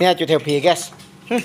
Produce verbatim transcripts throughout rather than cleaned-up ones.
Ini cuy P guys.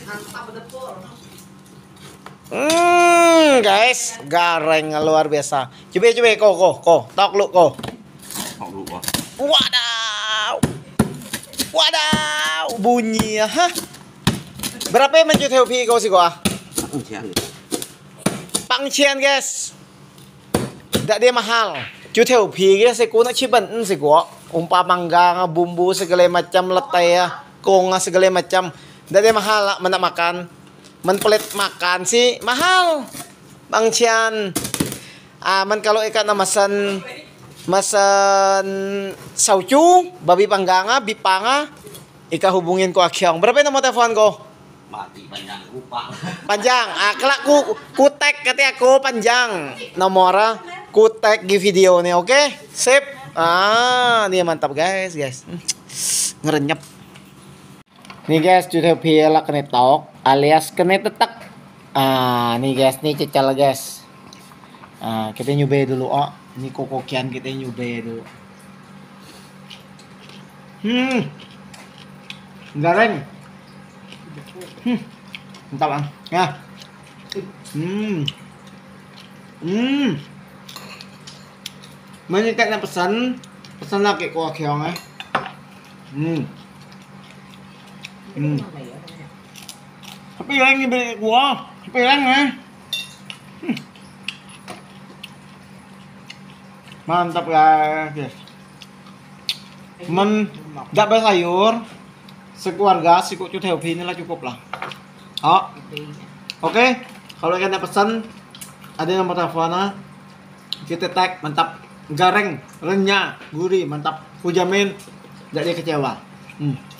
Hmm, guys, gareng luar biasa. Coba coba kok kok kok, tok lu kok. Tok lu kok. Wadaw. Wadaw, bunyi ya. Hah? Berapa yang cuy P kau sih gua? Pangcian. Pangcian guys. Tidak dia mahal. Cuy P guys, seku nak ciban sih gua. Umpah mangga, bumbu segala macam letai ya, kong segala macam. Tidak dia mahal lah, mana makan. Menpelit makan sih mahal. Pangcian. Aman kalau ikan namasan masan saucu, babi pangganga, bipanga, ika hubungin ko akyong. Berapa nomor telepon ko? Mati panjang lupa. Panjang. Ah, kelak ku kutek kata aku panjang. Nomornya kutek di video nih, oke? Okay? Sip. Ah, ini mantap guys, guys. Ngerenyep. Nih guys, sudah piala kena tok alias kena tetek. Ah, nih guys, nih cecal guys. Ah, kita nyoba dulu. Oh, ini kokokian kita nyoba dulu. Hmm. Gareng. Hmm. Mantap bang. Ya. Hmm. Hmm. Mana tak pesan, pesan lagi kokokian eh. Hmm. Hmm. Tapi yang ini beli gua, tapi yang eh. Hmm. Mantap guys. Men enggak bersayur, sekeluarga si kucu Teopi ini lah cukup lah. Oh. Oke, okay. Kalau kalian pesan ada nomor teleponnya, kita tag. Mantap, gareng, renyah, gurih, mantap. Ku jamin enggak dia kecewa. Hmm.